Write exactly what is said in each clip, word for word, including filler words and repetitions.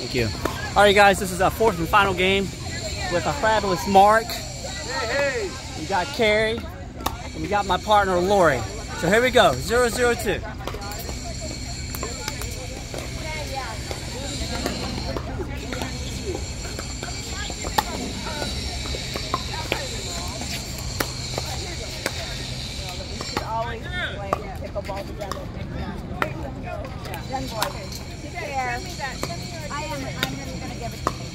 Thank you. All right, guys, this is our fourth and final game with our fabulous Mark. Hey, hey. We got Carrie, and we got my partner Lori. So here we go, zero zero two. Always play pickleball together. Young boy, sit there. I am. I'm going to give it to you.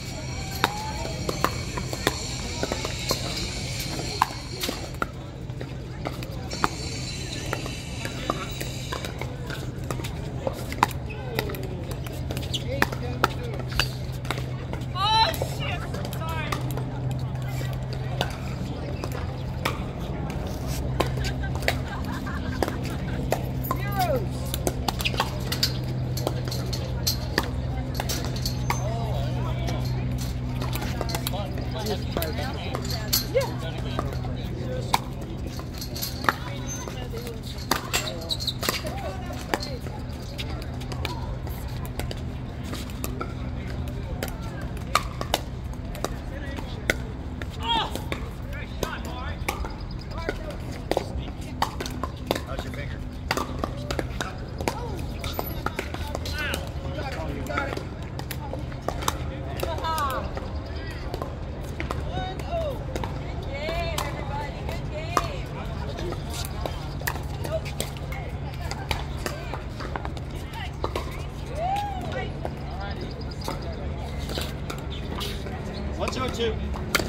One, two, two.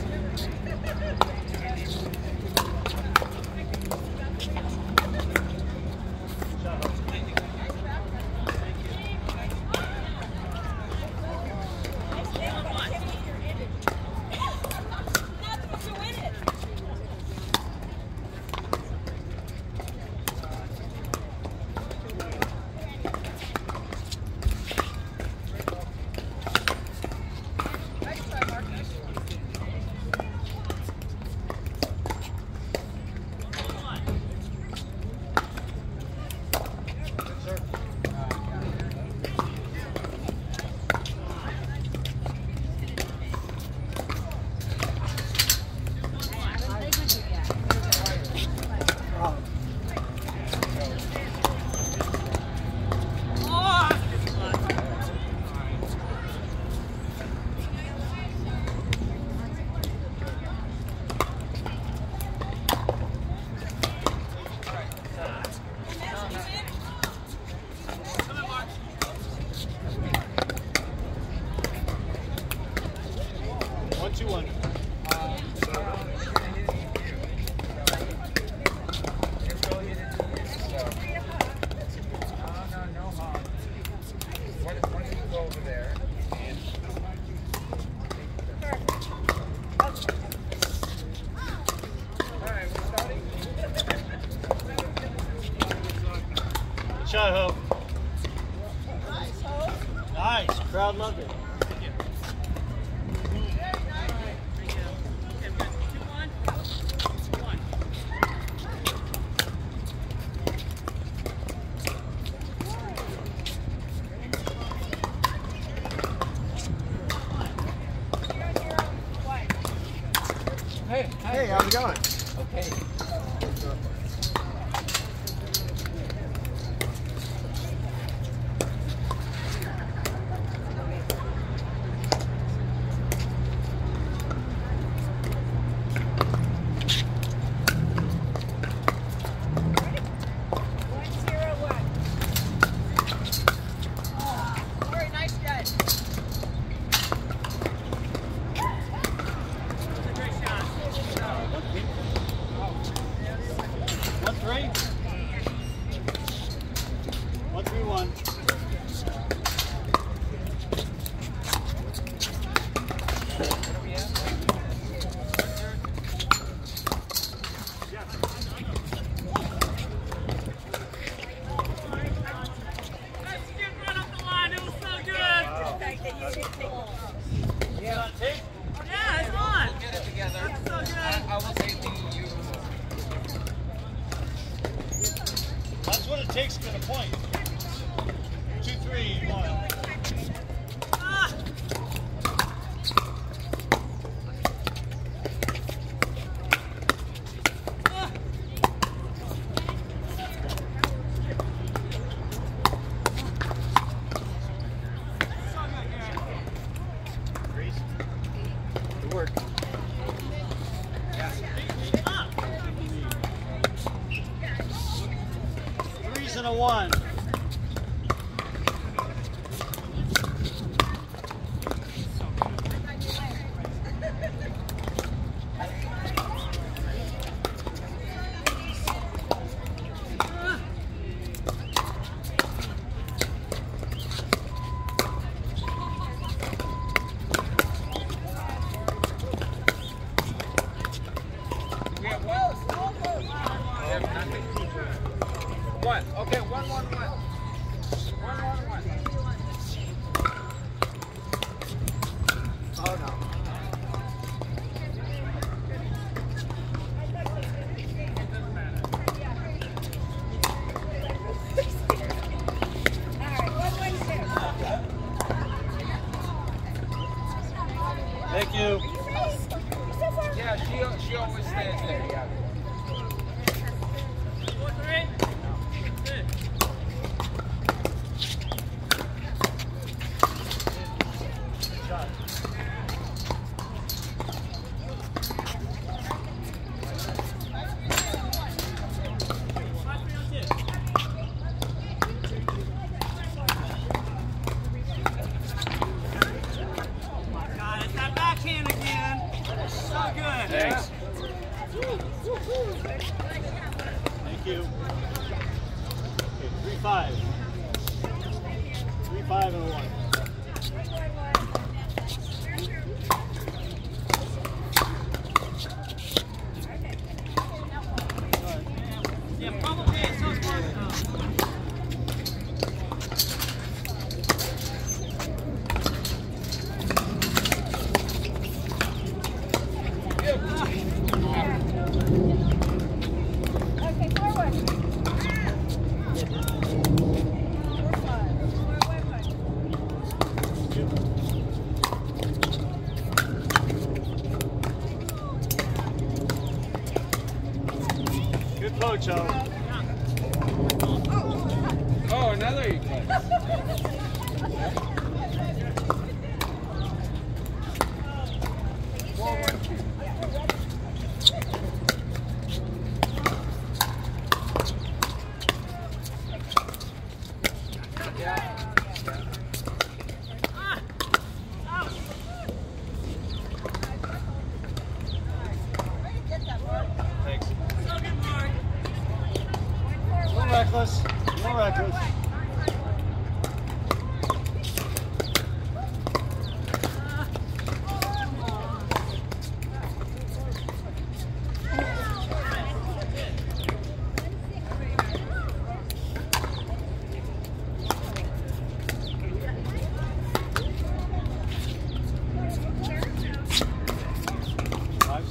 One, two, one. Over there. Alright, we're starting. Good shot, Hope. Nice, Hope. Nice. Crowd loved it. Hey, Hey, how's it going? okay. One, three. One, three, one. That's what it takes to get a point. Two, three, one. Ah! one. We have one. We have nothing. One. Okay, one, one, one. One, one, one. Oh no. Thank you. Yeah, she she always stands there. Yeah. God, it's that backhand again. So good. Thanks. Thank you. Okay, three five. Three five and a one. Yeah, probably it's so smart. Okay, forward. Good poach, O. Oh, another eclipse. Thanks. A little reckless. A little reckless. Fives.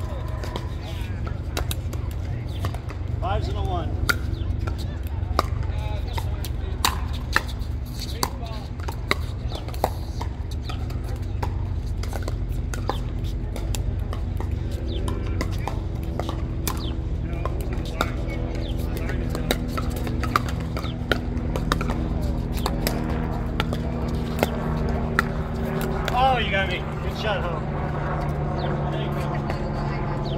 Fives and a one. Oh, you got me. Good shot, Ho. Thank you.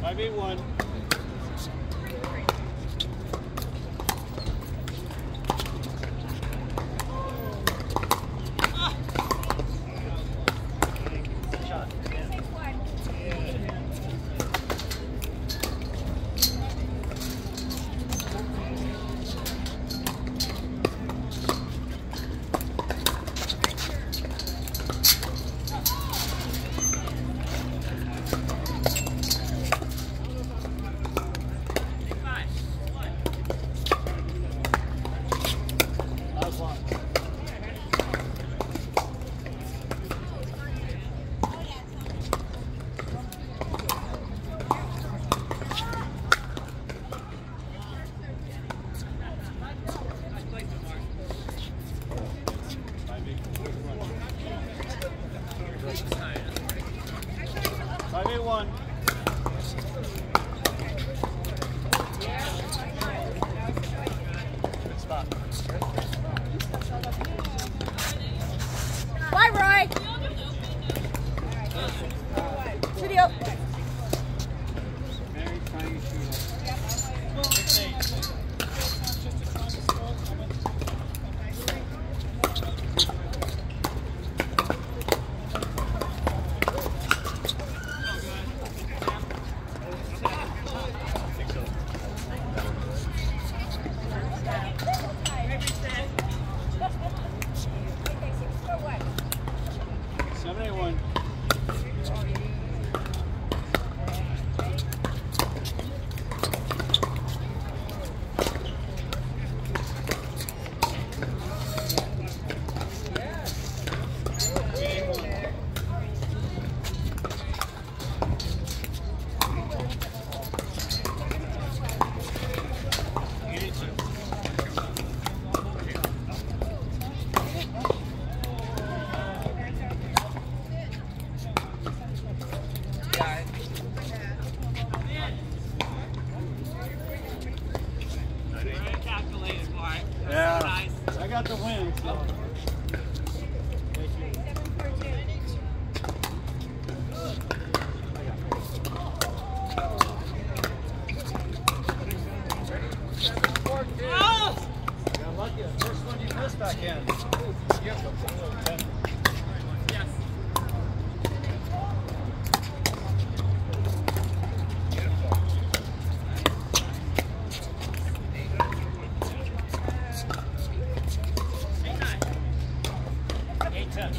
five eight one. five eight one. Good spot. Bye, Roy. Video. Mary trying to shoot. six eight. seven eight one. Yeah, I got the win. So. Oh! Got lucky. The first one you missed back in. eight ten.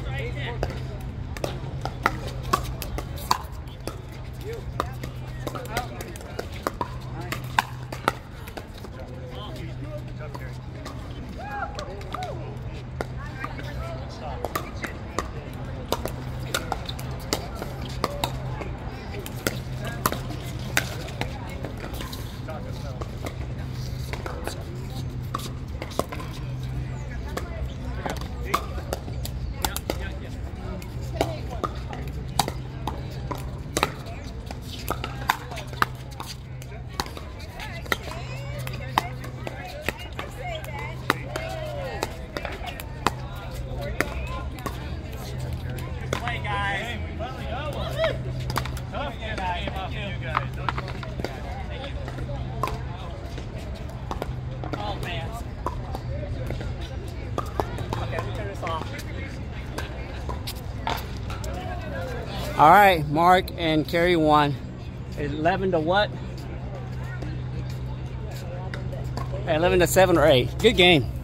All right, Mark and Carrie won. eleven to what? eleven to seven or eight. Good game.